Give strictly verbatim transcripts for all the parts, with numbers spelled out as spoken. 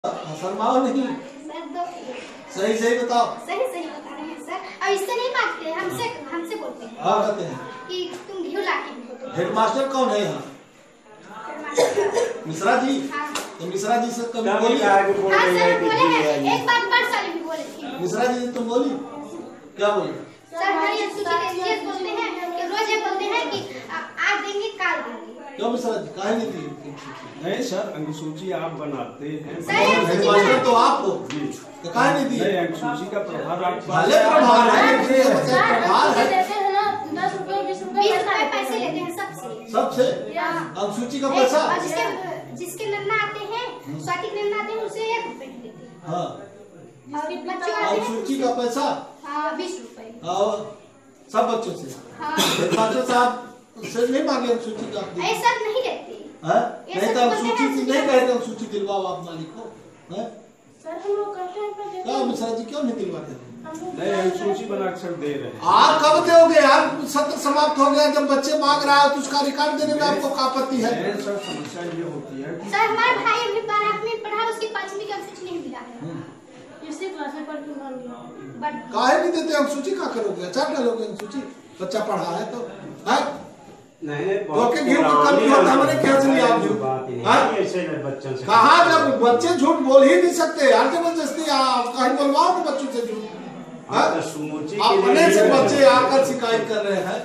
शर्माओ नहीं। सर दो सही सही बताओ। सही सही बता रहे हैं सर। अब इससे नहीं मांगते हैं, हमसे हमसे बोलते हैं। हाँ कहते हैं कि तुम घी ला के दो। हेडमास्टर कौन है यहाँ? मिश्रा जी। हाँ। तो मिश्रा जी से कभी बोली? हाँ सर बोले हैं, एक बार पर साल भी बोले थे। मिश्रा जी तुम बोली क्या बोली? सर हमारी अनुसूची ये बोलते हैं कि रोज ये बोलते हैं कि आज देंगे काल देंगे। क्यों मिश्रा जी काहे नहीं दी? नहीं सर, अनुसूची आप बनाते हैं। हेडमास्टर तो आप हो, तो काहे नहीं दी? नहीं, अनुसूची का प्रभार आप भले प्रभार है, प्रभार है दस रुपए बीस रुपए पैसे लेते हैं सबसे सबसे। अनुसूची का पैसा जिसके जिसके नन्ना आते हैं, स्वाति नन्ना आते हैं उसे एक रुपए देते हैं। हाँ। और बच्चों आते हैं अनुसूची का पैसा हाँ बीस रुपए। और सब बच्चों से। हाँ। हेडमास्टर साहब से नहीं मांगे अनुसूची का? ऐसा नहीं देते है? नहीं तो अनुसूची नहीं कहते, अनुसूची दिलवाओ आप मालिक को। है? सर हम लोग कहते हैं पर देते क्या मिश्रा जी क्यों नहीं दिलवाते? नहीं, अनुसूची बना कर दे रहे हैं। आप कब दोगे यार? सत्र समाप्त हो गया, जब बच्चे मांग रहा है तो उसका रिकॉर्ड देने में आपको क्या आपत्ति है? सर समस्या ये होती है सर हमारे भाई अभी बारहवीं में पढ़ा, उसकी पांचवी की अनुसूची नहीं मिला है। इसी क्लास में पढ़ के मान लिया। काहे नहीं देते अनुसूची? क्या करोगे? अच्छा डालोगे अनुसूची? बच्चा पढ़ा है तो है? नहीं तो के घी को कल होता हमने कैसे लिया आप झूठ? ऐसे बच्चों से कहा जब बच्चे झूठ बोल ही नहीं सकते यार, जबरदस्ती आप कहीं बोलवाओ ना बच्चों से झूठ। अपने से बच्चे आकर शिकायत कर रहे हैं।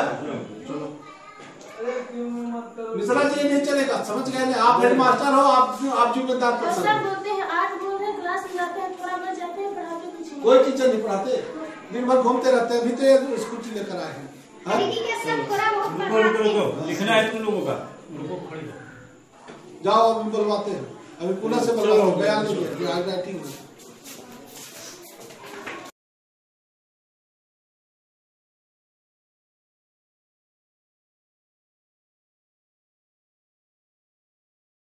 मिश्रा जी नहीं चलेगा, समझ गए? आप हेडमास्टर हो, आप आप जिम्मेदार पर्सन सर बोलते हैं आठ बोल हैं, क्लास में जाते हैं, थोड़ा बहुत जाते हैं, पढ़ाते कुछ नहीं। कोई टीचर नहीं पढ़ाते, दिन भर घूमते रहते हैं। अभी तो ये स्कूटी लेकर आए हैं। लिखना है तुम लोगों का। जाओ अभी बुलवाते हैं, अभी पुनः से बुलवाओ, बयान नहीं दिया, राइटिंग